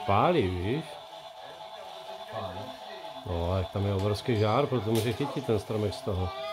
pálí, víš? Pálí. No, jak tam je obrovský žár, proto může chytit ten stromek z toho.